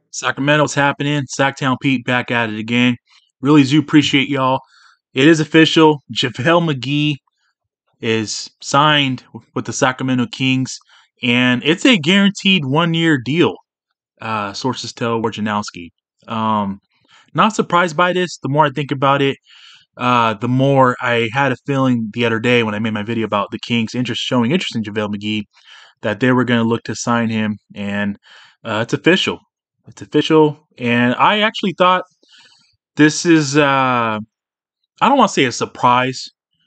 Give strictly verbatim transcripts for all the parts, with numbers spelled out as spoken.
Sacramento's happening. Sacktown Pete back at it again. Really do appreciate y'all. It is official. JaVale McGee is signed with the Sacramento Kings, and it's a guaranteed one-year deal. Uh, sources tell Wojnarowski. Um, not surprised by this. The more I think about it, uh, the more I had a feeling the other day when I made my video about the Kings interest showing interest in JaVale McGee that they were going to look to sign him, and uh, it's official. It's official, and I actually thought this is, uh, I don't want to say a surprise.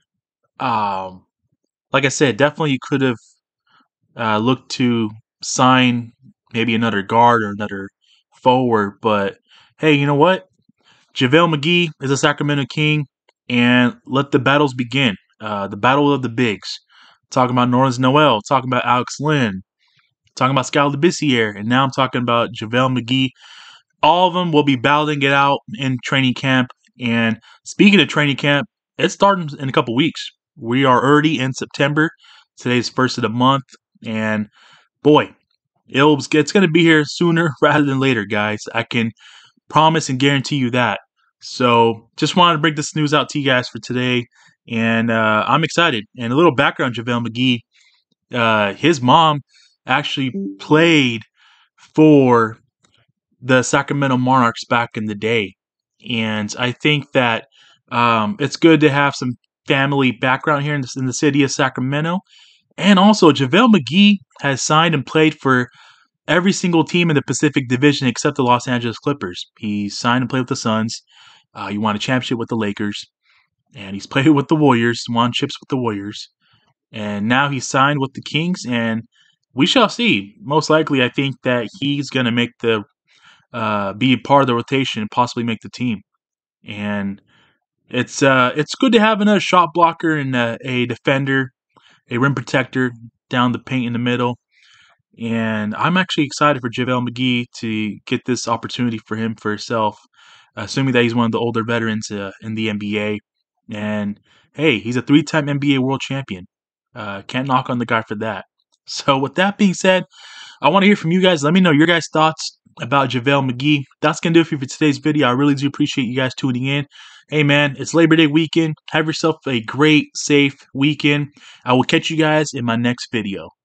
Um, like I said, definitely you could have uh, looked to sign maybe another guard or another forward, but hey, you know what? JaVale McGee is a Sacramento King, and let the battles begin. Uh, the battle of the bigs. Talking about Nerlens Noel, talking about Alex Len, talking about Skal Labissiere, and now I'm talking about JaVale McGee. All of them will be battling it out in training camp. And speaking of training camp, it's starting in a couple weeks. We are already in September. Today's first of the month, and boy, it'll, it's going to be here sooner rather than later, guys. I can promise and guarantee you that. So just wanted to bring this news out to you guys for today, and uh, I'm excited. And a little background, JaVale McGee, uh, his mom actually played for the Sacramento Monarchs back in the day. And I think that um, it's good to have some family background here in the, in the city of Sacramento. And also, JaVale McGee has signed and played for every single team in the Pacific Division except the Los Angeles Clippers. He signed and played with the Suns. Uh, he won a championship with the Lakers. And he's played with the Warriors, won chips with the Warriors. And now he's signed with the Kings, and we shall see. Most likely, I think that he's going to make the uh, be part of the rotation and possibly make the team. And it's uh, it's good to have another shot blocker and uh, a defender, a rim protector down the paint in the middle. And I'm actually excited for JaVale McGee to get this opportunity for him for himself, assuming that he's one of the older veterans uh, in the N B A. And hey, he's a three-time N B A world champion. Uh, can't knock on the guy for that. So with that being said, I want to hear from you guys. Let me know your guys' thoughts about JaVale McGee. That's going to do it for you for today's video. I really do appreciate you guys tuning in. Hey, man, it's Labor Day weekend. Have yourself a great, safe weekend. I will catch you guys in my next video.